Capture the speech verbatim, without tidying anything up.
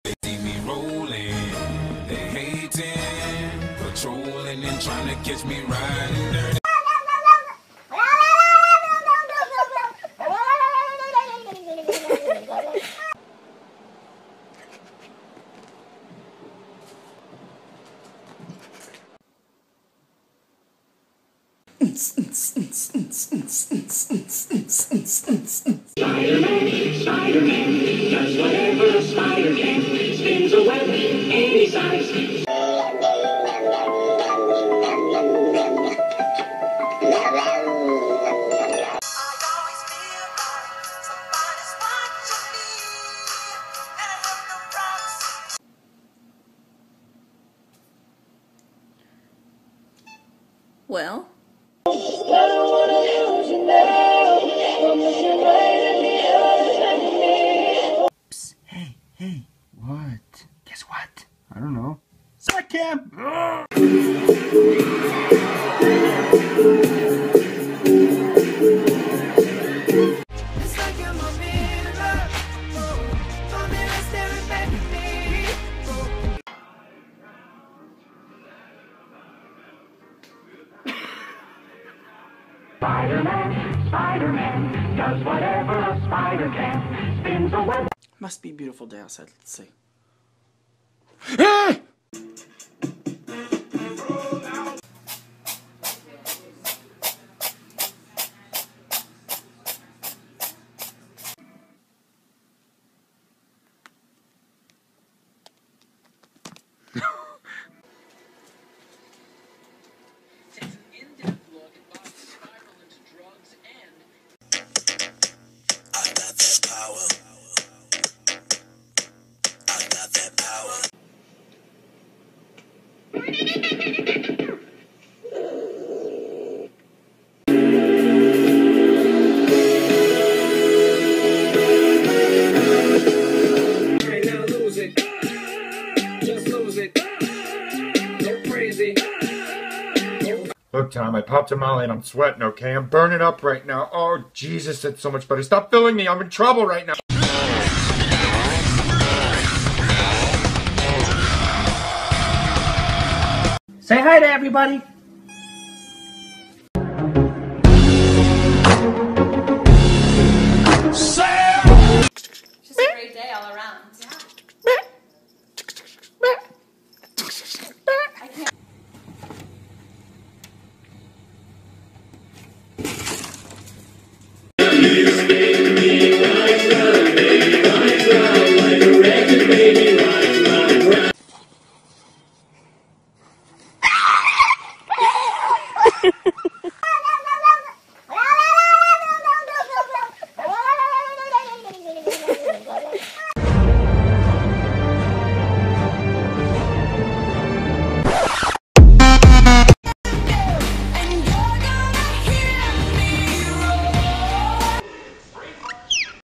See me rolling, they hating, patrolling and trying to catch me riding dirty. Spider-Man, Spider-Man, does whatever a spider can, spins a web any size. Well, Psst, hey, hey, what? Guess what? I don't know. Sweat cam! Ugh. Spider-Man, Spider-Man, does whatever a spider can, spins a web. Must be a beautiful day outside. Let's see. Look, Tom, I popped a molly and I'm sweating, okay? I'm burning up right now. Oh, Jesus, that's so much better. Stop filling me. I'm in trouble right now. Say hi to everybody! just a great day all around. I can't. Ha ha ha!